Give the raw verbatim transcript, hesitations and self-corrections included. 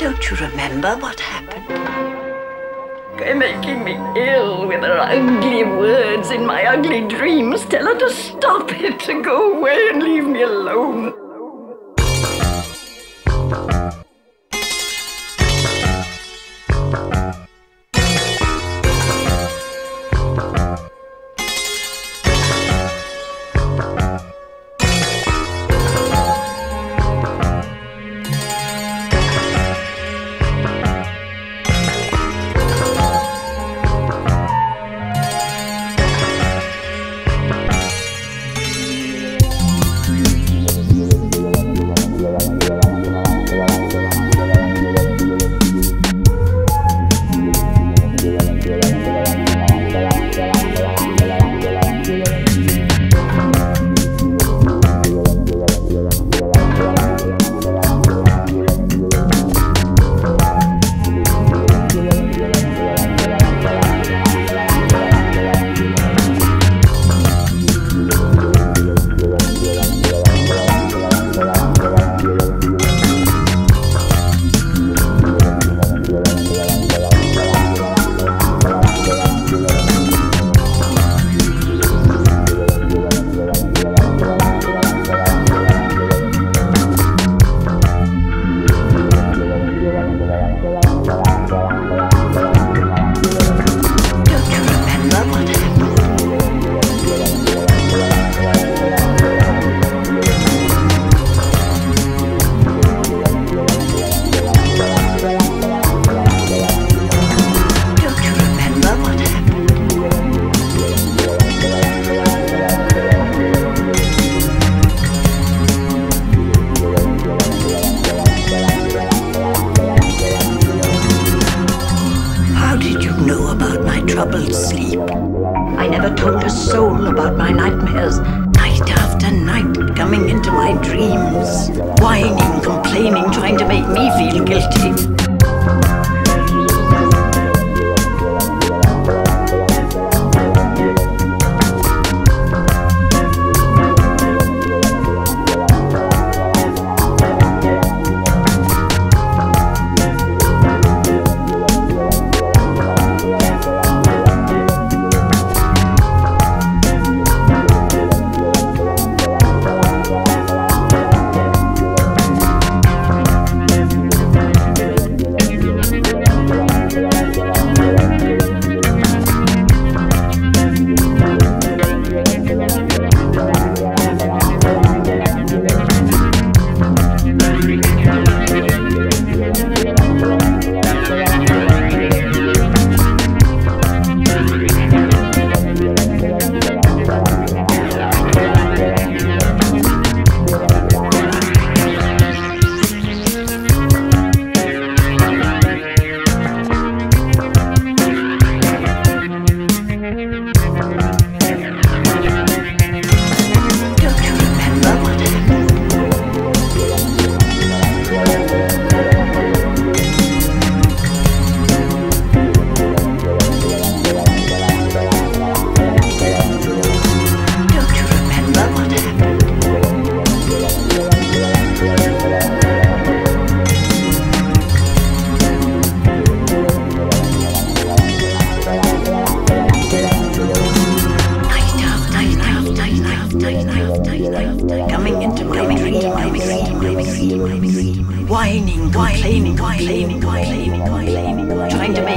Don't you remember what happened? You're making me ill with her ugly words in my ugly dreams. Tell her to stop it, to go away and leave me alone. Troubled sleep. I never told a soul about my nightmares, night after night, coming into my dreams, whining, complaining, trying to make me feel guilty. Coming into my dream, whining, complaining, complaining, complaining, complaining, trying to make